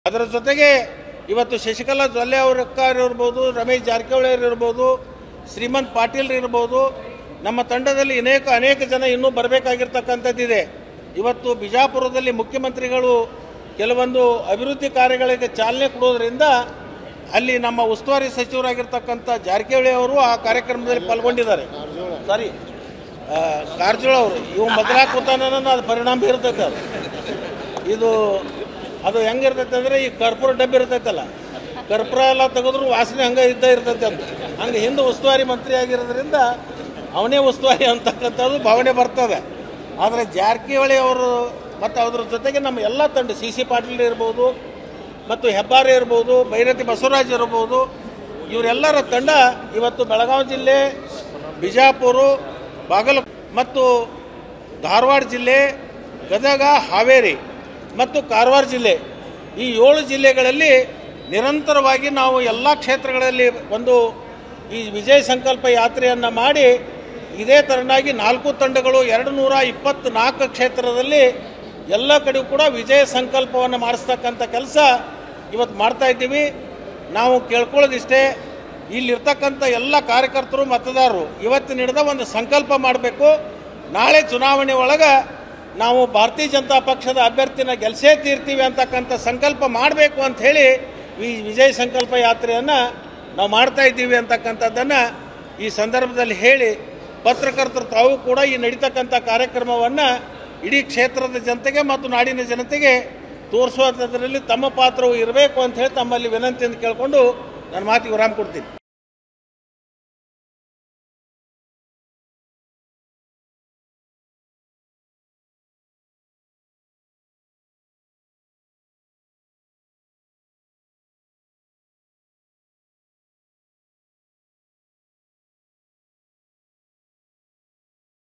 ಅದರ ಜೊತೆಗೆ ಇವತ್ತು ಶಶಿಕಲಾ ಜೊಲ್ಲೆ ಅವರಿರ್ಬೋದು, ರಮೇಶ್ ಜಾರಕಿಹೊಳಿ ಇರ್ಬೋದು, ಶ್ರೀಮಂತ್ ಪಾಟೀಲ್ ಇರ್ಬೋದು, ನಮ್ಮ ತಂಡದಲ್ಲಿ ಅನೇಕ ಜನ ಇನ್ನೂ ಬರಬೇಕಾಗಿರ್ತಕ್ಕಂಥದ್ದಿದೆ. ಇವತ್ತು ಬಿಜಾಪುರದಲ್ಲಿ ಮುಖ್ಯಮಂತ್ರಿಗಳು ಕೆಲವೊಂದು ಅಭಿವೃದ್ಧಿ ಕಾರ್ಯಗಳಿಗೆ ಚಾಲನೆ ಕೊಡೋದ್ರಿಂದ ಅಲ್ಲಿ ನಮ್ಮ ಉಸ್ತುವಾರಿ ಸಚಿವರಾಗಿರ್ತಕ್ಕಂಥ ಜಾರಕಿಹೊಳಿ ಅವರು ಆ ಕಾರ್ಯಕ್ರಮದಲ್ಲಿ ಪಾಲ್ಗೊಂಡಿದ್ದಾರೆ. ಕಾರಜೋಳ ಅವರು ಇವು ಬದಲಾಕೂತಾನ ಅದು ಪರಿಣಾಮ ಬೀರ್ತೈತೆ. ಅದು ಹೆಂಗಿರ್ತೈತೆ ಅಂದರೆ ಈ ಕರ್ಪೂರ ಡಬ್ಬಿ ಇರ್ತೈತಲ್ಲ, ಕರ್ಪೂರ ಎಲ್ಲ ತೆಗೆದ್ರು ವಾಸನೆ ಹಂಗೆ ಇರ್ತೈತೆ ಅಂತ. ಹಂಗೆ ಹಿಂದೆ ಉಸ್ತುವಾರಿ ಮಂತ್ರಿ ಆಗಿರೋದ್ರಿಂದ ಅವನೇ ಉಸ್ತುವಾರಿ ಅಂತಕ್ಕಂಥದ್ದು ಭಾವನೆ ಬರ್ತದೆ. ಆದರೆ ಜಾರಕಿಹೊಳಿ ಅವರು ಮತ್ತು ಅದ್ರ ಜೊತೆಗೆ ನಮ್ಮ ಎಲ್ಲ ತಂಡ ಸಿ ಪಾಟೀಲ್ ಇರ್ಬೋದು, ಮತ್ತು ಹೆಬ್ಬಾರೆ ಇರ್ಬೋದು, ಬೈರತಿ ಬಸವರಾಜ್ ಇರ್ಬೋದು, ಇವರೆಲ್ಲರ ತಂಡ ಇವತ್ತು ಬೆಳಗಾವಿ ಜಿಲ್ಲೆ, ಬಿಜಾಪುರ, ಮತ್ತು ಧಾರವಾಡ ಜಿಲ್ಲೆ, ಗದಗ, ಹಾವೇರಿ ಮತ್ತು ಕಾರವಾರ ಜಿಲ್ಲೆ, ಈ 7 ಜಿಲ್ಲೆಗಳಲ್ಲಿ ನಿರಂತರವಾಗಿ ನಾವು ಎಲ್ಲ ಕ್ಷೇತ್ರಗಳಲ್ಲಿ ಈ ವಿಜಯ ಸಂಕಲ್ಪ ಯಾತ್ರೆಯನ್ನು ಮಾಡಿ ಇದೇ ತರನಾಗಿ 4 ತಂಡಗಳು 224 ಕ್ಷೇತ್ರದಲ್ಲಿ ಎಲ್ಲ ಕಡೆಯೂ ಕೂಡ ವಿಜಯ ಸಂಕಲ್ಪವನ್ನು ಮಾಡಿಸ್ತಕ್ಕಂಥ ಕೆಲಸ ಇವತ್ತು ಮಾಡ್ತಾ ಇದ್ದೀವಿ. ನಾವು ಕೇಳ್ಕೊಳ್ಳೋದಿಷ್ಟೇ, ಇಲ್ಲಿರ್ತಕ್ಕಂಥ ಎಲ್ಲ ಕಾರ್ಯಕರ್ತರು ಮತದಾರರು ಇವತ್ತು ನಡೆದ ಒಂದು ಸಂಕಲ್ಪ ಮಾಡಬೇಕು. ನಾಳೆ ಚುನಾವಣೆ ಒಳಗೆ ನಾವು ಭಾರತೀಯ ಜನತಾ ಪಕ್ಷದ ಅಭ್ಯರ್ಥಿನ ಗೆಲ್ಸೇ ತೀರ್ತೀವಿ ಅಂತಕ್ಕಂಥ ಸಂಕಲ್ಪ ಮಾಡಬೇಕು ಅಂತ ಹೇಳಿ ಈ ವಿಜಯ ಸಂಕಲ್ಪ ಯಾತ್ರೆಯನ್ನು ನಾವು ಮಾಡ್ತಾ ಇದ್ದೀವಿ ಅಂತಕ್ಕಂಥದ್ದನ್ನು ಈ ಸಂದರ್ಭದಲ್ಲಿ ಹೇಳಿ, ಪತ್ರಕರ್ತರು ತಾವು ಕೂಡ ಈ ನಡೀತಕ್ಕಂಥ ಕಾರ್ಯಕ್ರಮವನ್ನು ಇಡೀ ಕ್ಷೇತ್ರದ ಜನತೆಗೆ ಮತ್ತು ನಾಡಿನ ಜನತೆಗೆ ತೋರಿಸುವುದರಲ್ಲಿ ತಮ್ಮ ಪಾತ್ರವು ಇರಬೇಕು ಅಂತ ಹೇಳಿ ತಮ್ಮಲ್ಲಿ ವಿನಂತಿಯನ್ನು ಕೇಳಿಕೊಂಡು ನನ್ನ ಮಾತಿಗೆ ವಿರಾಮ ಕೊಡ್ತೀನಿ.